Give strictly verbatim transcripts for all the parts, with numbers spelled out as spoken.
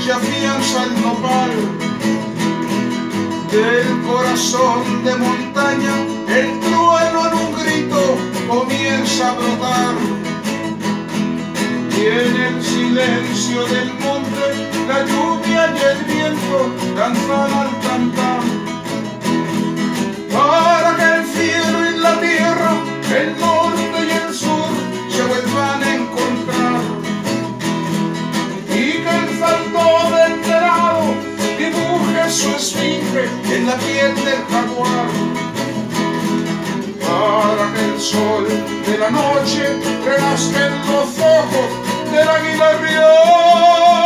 se afianza el nopal. Del corazón de montaña el trueno en un grito comienza a brotar. Y en el silencio del monte la lluvia y el viento danzan al cantar. Para que el cielo y la tierra, el norte y el sur se vuelvan a encontrar. Y que el salto del venado dibuje su esfinge en la piel del jaguar. Para que el sol de la noche renazca en los ojos del águila real.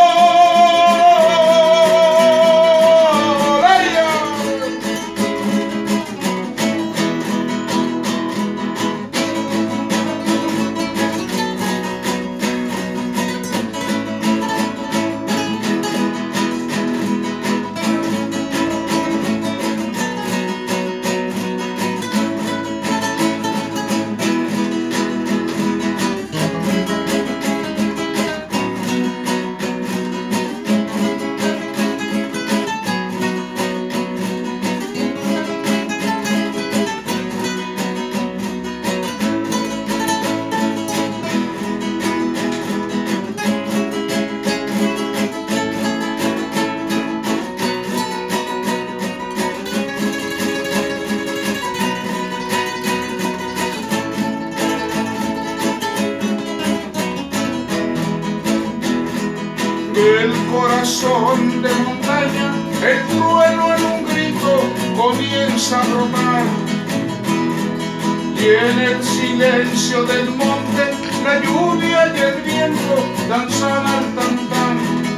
Del corazón de montaña el trueno en un grito comienza a brotar. Y en el silencio del monte la lluvia y el viento danzan al tantán.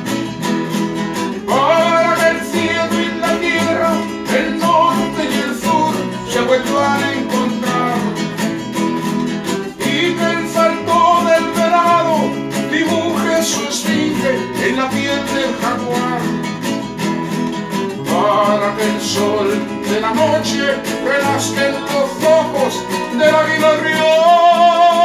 Para que el cielo y la tierra, el norte y el sur se vuelvan a encontrar. Y que el salto del venado dibuje su esfinge en la piel del jaguar. Para que el sol de la noche renazca en los ojos del águila real.